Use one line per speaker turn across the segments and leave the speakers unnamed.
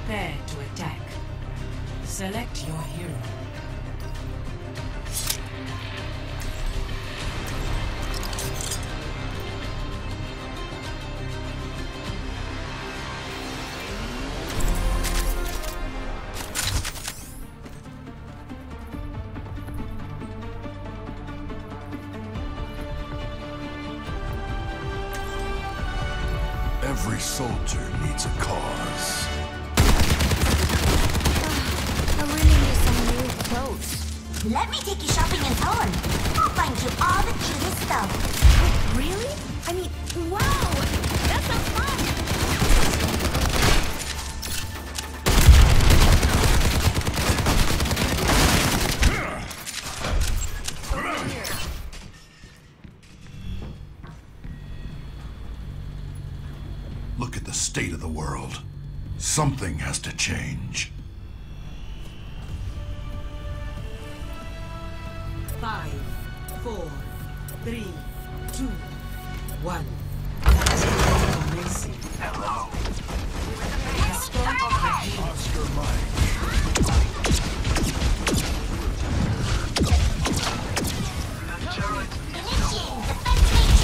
Prepare to attack. Select your hero.
Every soldier needs a cause.
I really need some new clothes.
Let me take you shopping in town. I'll find you all the cutest stuff.
Really? I mean, wow! That sounds fun! Over here.
Look at the state of the world. Something has to change.
5, 4, 3, 2, 1.
Hello.
Oscar Mike.
The turret
Initiating defense matrix.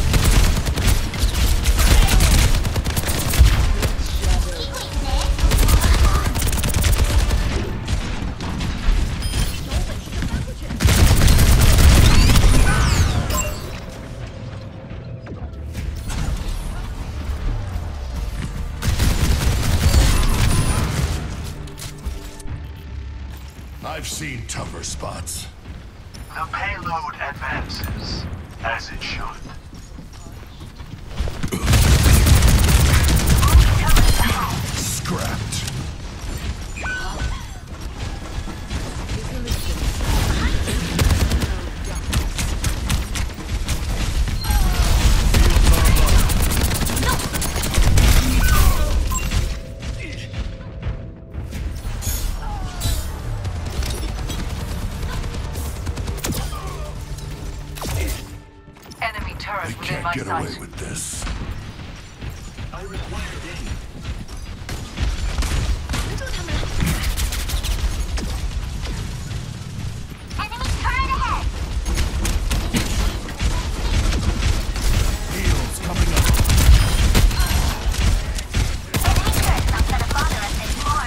I've seen tougher spots.
The payload advances, as it should.
Scrapped.
Enemy turret
They
within my
can't get
sight.
away with this.
I require aid.
Enemy turret ahead.
Heels coming up.
Enemy turret's not gonna bother us anymore.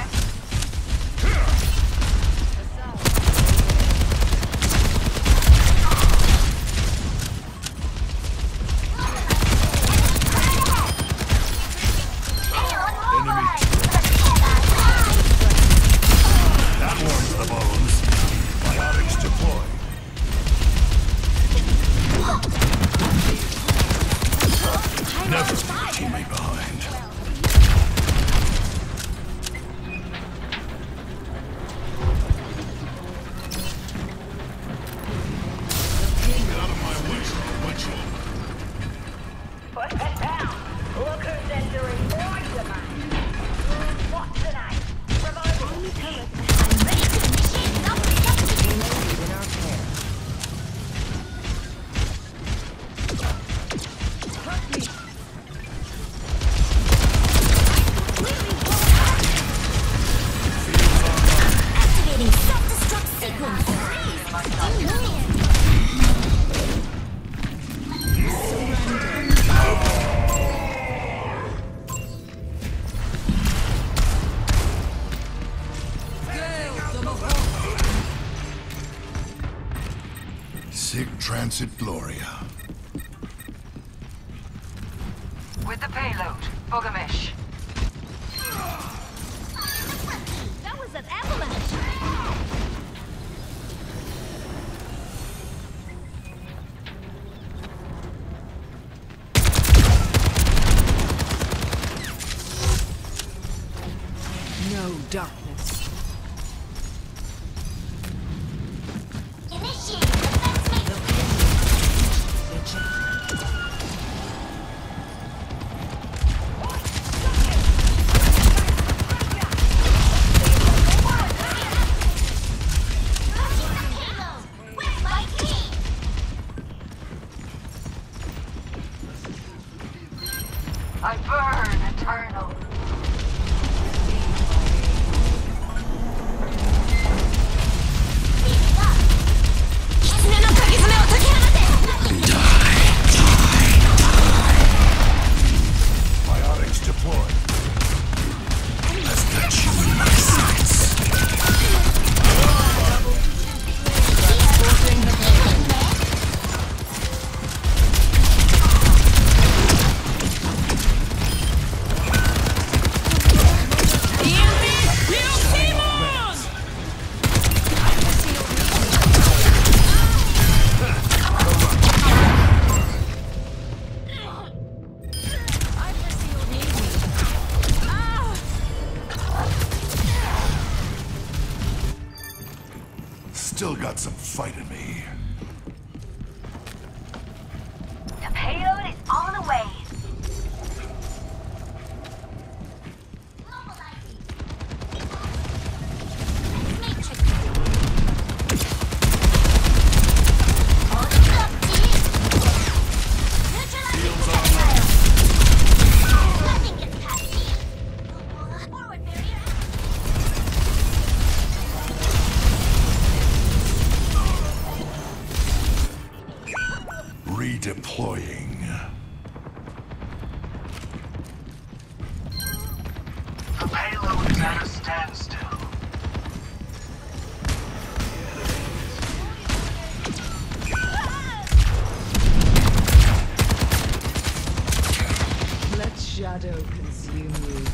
Enemy. That warms the bones. Biotics deployed. Never leave a teammate behind. Get out of my way, Overwatch.
Put that down. Look who's entering for tonight. What tonight? Revival.
I'm ready to initiate self-destruction.
In our pair.
Activating self-destruct sequence.
Sig Transit Gloria.
With the payload, Bogamesh.
That was an avalanche!
No darkness.
Initiating defense matrix. Where's my team?
I burn eternal.
Still got some fight in me.
The payload is on the way.
Redeploying.
The payload is at a standstill.
Let shadow consume you.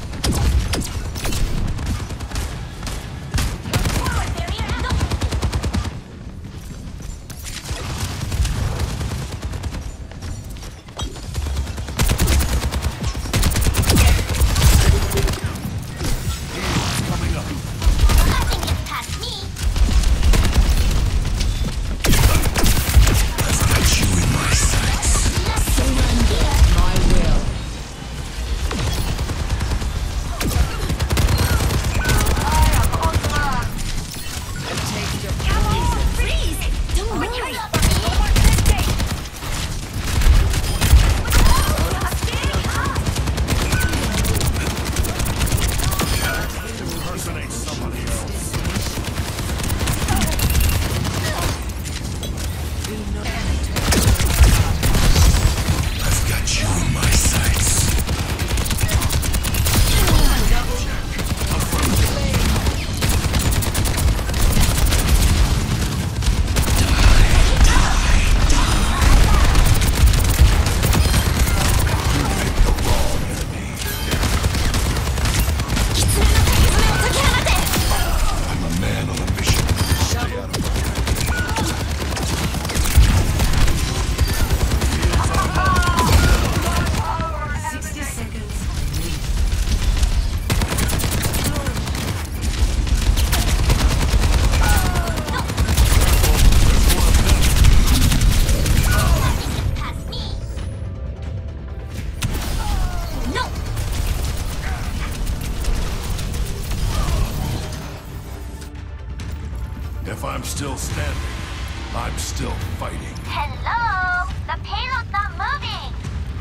If I'm still standing, I'm still fighting.
Hello? The payload's not moving.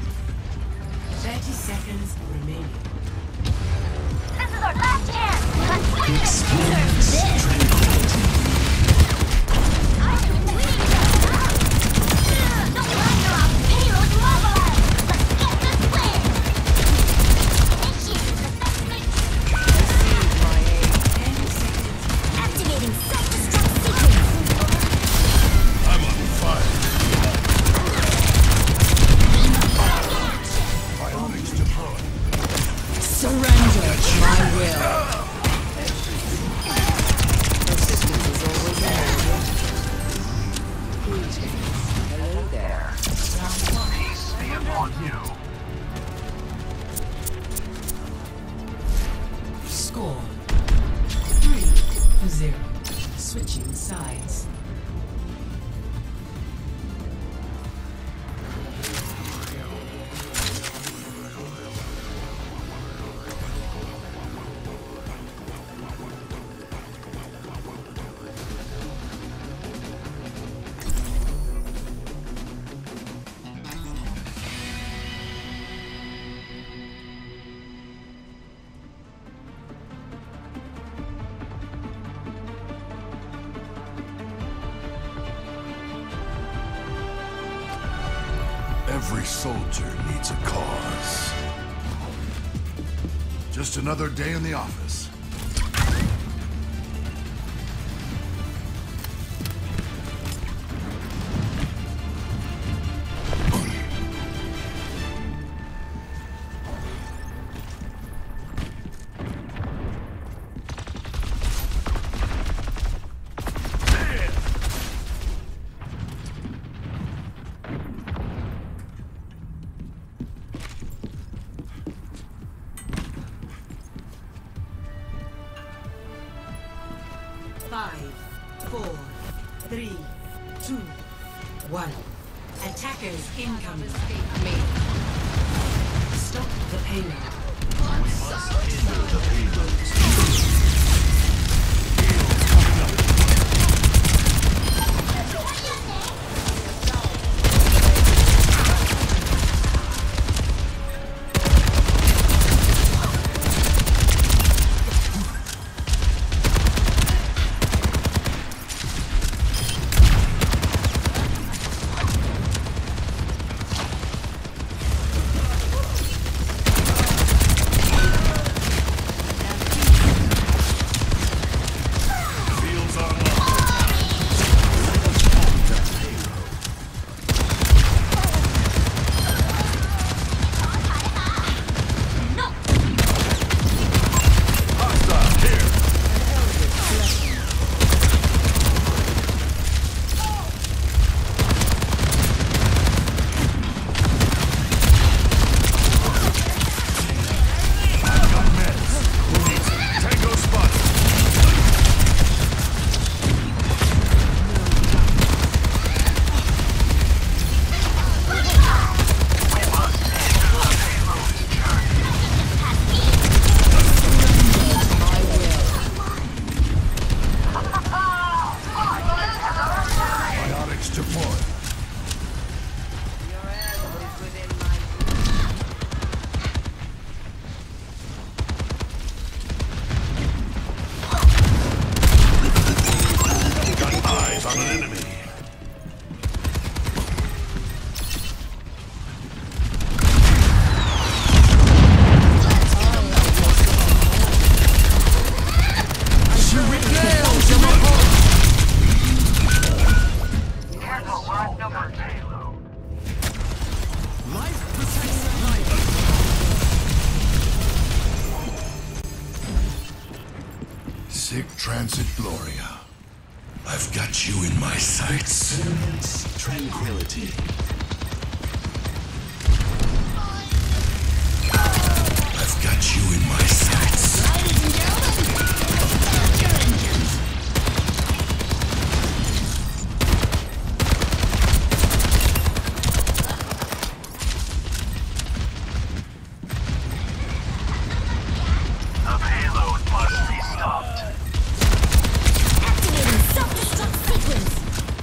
30 seconds remaining.
This is our last chance. Let's win it. Deserve this. I've been waiting. Don't run around. Payload mobilized. Let's get this win. Initiate the segment.
Receive my aid. 10 seconds.
Activating self-destruct sequence.
I'm on fire. Bionics deployed.
Surrender to my will. Persistence is always needed. Greetings. Hello there.
Peace be upon you.
Score 3-0. Switching sides.
Every soldier needs a cause. Just another day in the office.
Five, four, 3, 2, 1. Attackers incoming. Me. Stop the payload.
Sic transit gloria. I've got you in my sights.
Experience tranquility.
I've got you in my sights.
Ladies and gentlemen, start your engines.
The payload must be stopped.
Activating self-destruct sequence.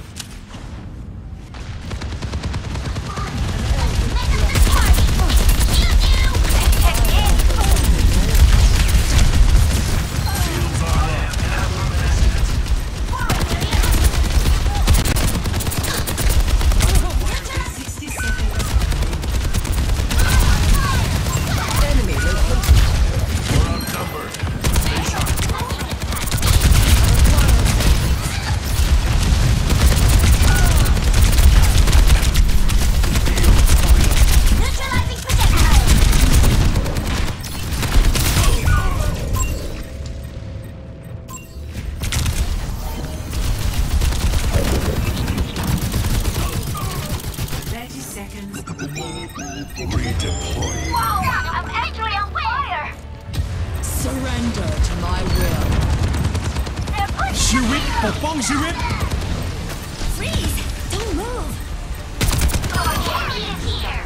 Redeploy.
Whoa! I'm actually on fire!
Surrender to my will.
They're pushing
ชีวิตปกป้องชีวิต
Freeze! Don't move.
our carry is here!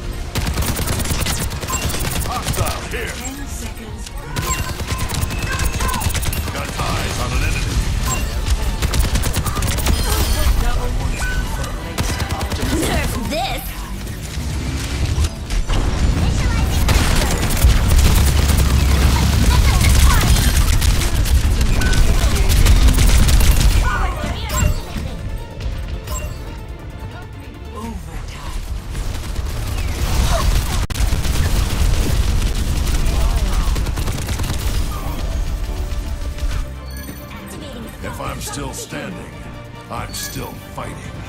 Hostile here.
10 seconds.
Got eyes on an enemy.
Nerf this.
Overtime.
If I'm still standing, I'm still fighting.